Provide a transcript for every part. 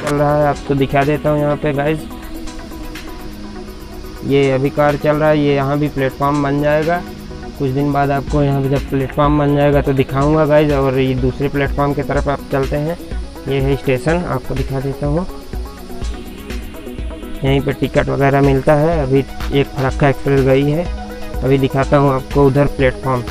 चल रहा है आपको दिखा देता हूँ यहाँ पे गाइज। ये अभी कार्य चल रहा है, ये यहाँ भी प्लेटफॉर्म बन जाएगा कुछ दिन बाद। आपको यहाँ पे जब प्लेटफॉर्म बन जाएगा तो दिखाऊंगा गाइज। और ये दूसरे प्लेटफॉर्म की तरफ आप चलते हैं, ये है स्टेशन, आपको दिखा देता हूँ। यहीं पे टिकट वगैरह मिलता है। अभी एक फरक्का एक्सप्रेस गई है, अभी दिखाता हूँ आपको उधर प्लेटफॉर्म।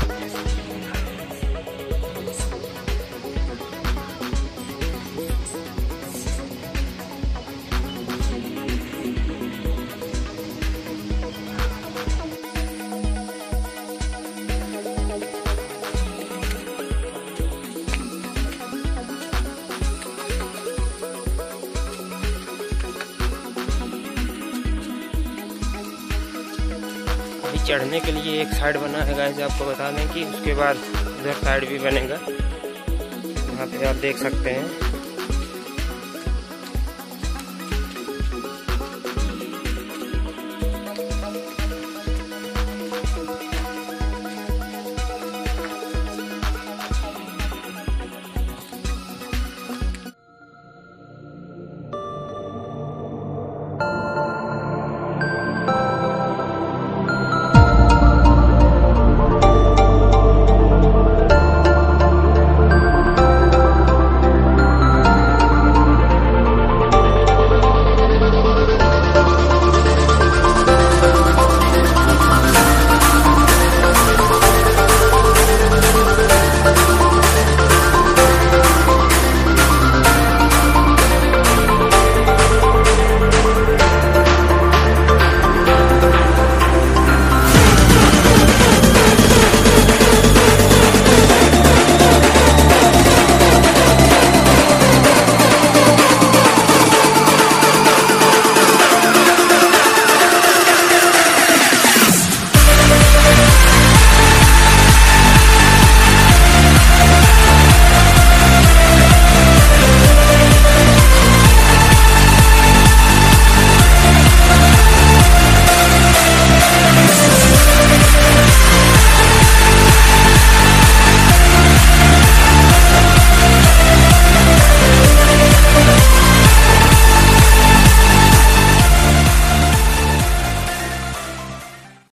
चढ़ने के लिए एक साइड बना है गाइस, आपको बता दें कि उसके बाद उधर साइड भी बनेगा। यहाँ पे आप देख सकते हैं।